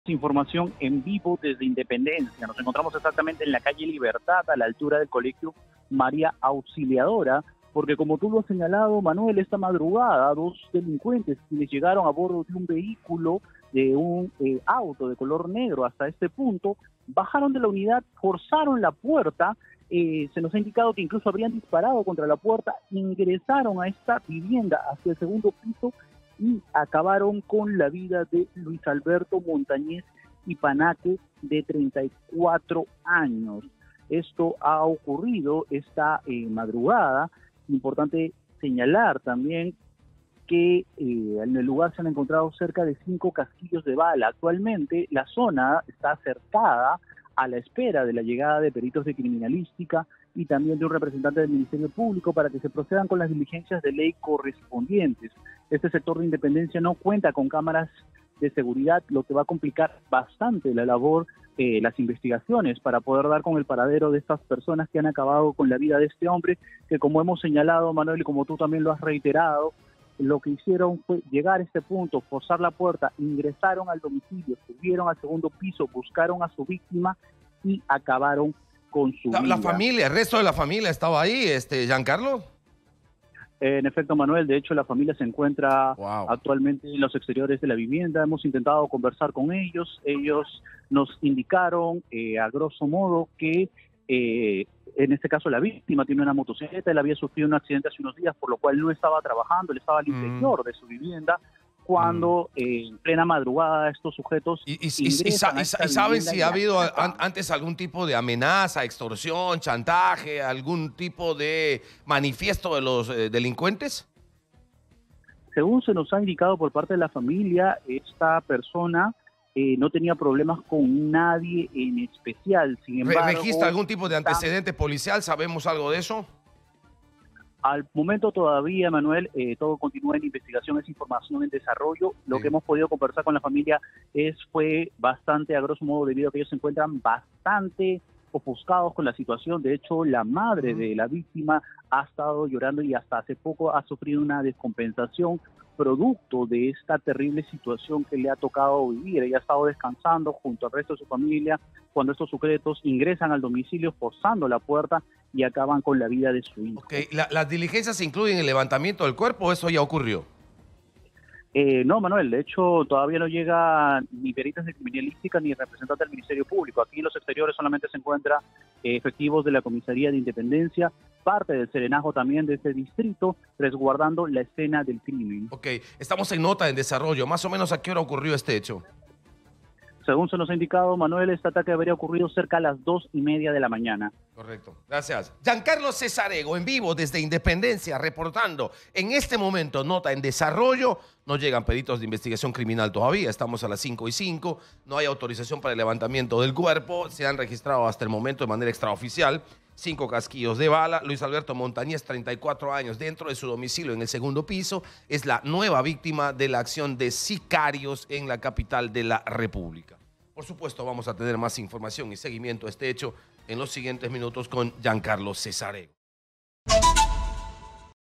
Información en vivo desde Independencia. Nos encontramos exactamente en la calle Libertad, a la altura del Colegio María Auxiliadora, porque como tú lo has señalado, Manuel, esta madrugada dos delincuentes quienes llegaron a bordo de un vehículo, de un auto de color negro hasta este punto, bajaron de la unidad, forzaron la puerta, se nos ha indicado que incluso habrían disparado contra la puerta, ingresaron a esta vivienda hacia el segundo piso y acabaron con la vida de Luis Alberto Montañez Ipanaque, de 34 años. Esto ha ocurrido esta madrugada. Importante señalar también que en el lugar se han encontrado cerca de 5 casquillos de bala. Actualmente la zona está cercada a la espera de la llegada de peritos de criminalística y también de un representante del Ministerio Público para que se procedan con las diligencias de ley correspondientes. Este sector de Independencia no cuenta con cámaras de seguridad, lo que va a complicar bastante la labor, las investigaciones para poder dar con el paradero de estas personas que han acabado con la vida de este hombre, que como hemos señalado, Manuel, y como tú también lo has reiterado, lo que hicieron fue llegar a este punto, forzar la puerta, ingresaron al domicilio, subieron al segundo piso, buscaron a su víctima y acabaron con su vida. La familia, el resto de la familia estaba ahí, Giancarlo. En efecto, Manuel, de hecho la familia se encuentra Wow. actualmente en los exteriores de la vivienda. Hemos intentado conversar con ellos. Ellos nos indicaron a grosso modo que en este caso la víctima tiene una motocicleta, él había sufrido un accidente hace unos días, por lo cual no estaba trabajando, él estaba al interior de su vivienda cuando en plena madrugada estos sujetos ¿Saben si ha habido antes algún tipo de amenaza, extorsión, chantaje, algún tipo de manifiesto de los delincuentes? Según se nos ha indicado por parte de la familia, esta persona no tenía problemas con nadie en especial. Sin embargo, ¿registra algún tipo de antecedente policial? ¿Sabemos algo de eso? Al momento todavía, Manuel, todo continúa en investigación, es información en desarrollo. Lo que hemos podido conversar con la familia fue bastante, a grosso modo, debido a que ellos se encuentran bastante ofuscados con la situación. De hecho, la madre de la víctima ha estado llorando y hasta hace poco ha sufrido una descompensación producto de esta terrible situación que le ha tocado vivir. Ella ha estado descansando junto al resto de su familia cuando estos sujetos ingresan al domicilio forzando la puerta y acaban con la vida de su hijo. Okay. ¿Las diligencias incluyen el levantamiento del cuerpo o eso ya ocurrió? No, Manuel, de hecho todavía no llega ni peritas de criminalística ni representante del Ministerio Público. Aquí en los exteriores solamente se encuentran efectivos de la Comisaría de Independencia, parte del serenajo también de este distrito, resguardando la escena del crimen. Ok, estamos en nota en desarrollo. Más o menos, ¿a qué hora ocurrió este hecho? Según se nos ha indicado, Manuel, este ataque habría ocurrido cerca a las 2:30 de la mañana. Correcto, gracias. Giancarlo Cesarego, en vivo desde Independencia, reportando. En este momento, nota en desarrollo. No llegan peritos de investigación criminal todavía. Estamos a las 5:05. No hay autorización para el levantamiento del cuerpo. Se han registrado hasta el momento de manera extraoficial 5 casquillos de bala. Luis Alberto Montañez, 34 años, dentro de su domicilio en el segundo piso. Es la nueva víctima de la acción de sicarios en la capital de la República. Por supuesto, vamos a tener más información y seguimiento a este hecho en los siguientes minutos con Giancarlo Cesarego.